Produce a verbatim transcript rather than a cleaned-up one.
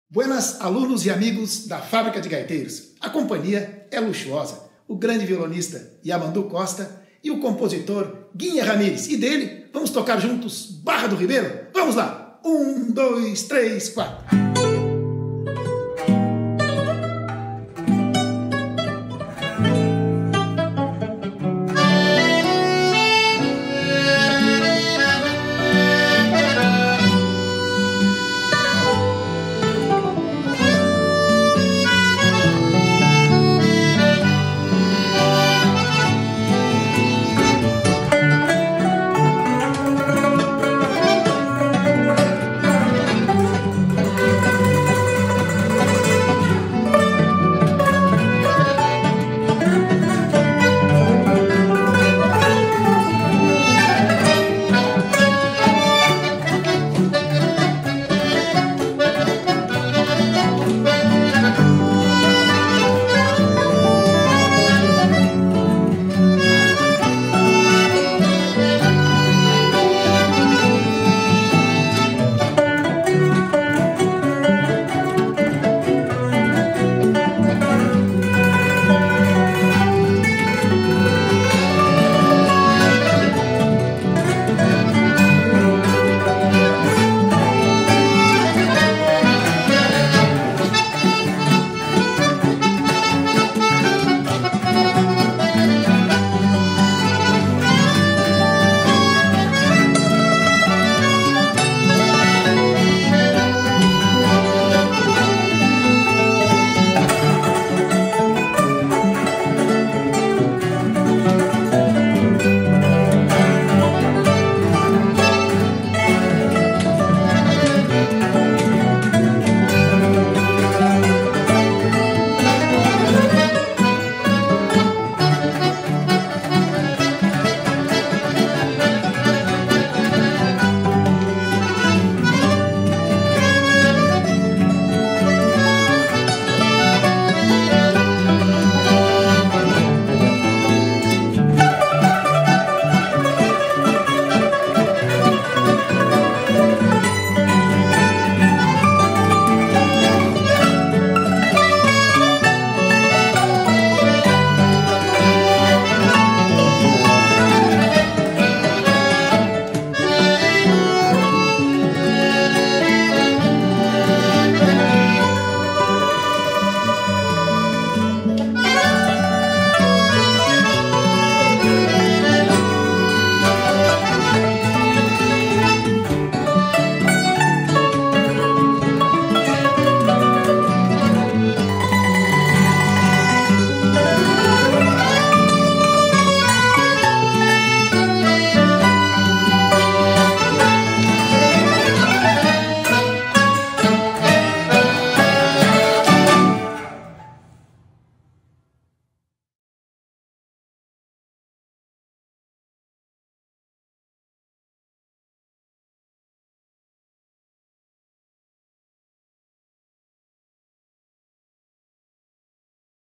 Buenas, alunos e amigos da Fábrica de Gaiteiros. A companhia é luxuosa. O grande violonista Yamandu Costa e o compositor Guinha Ramírez. E dele, vamos tocar juntos Barra do Ribeiro? Vamos lá! Um, dois, três, quatro...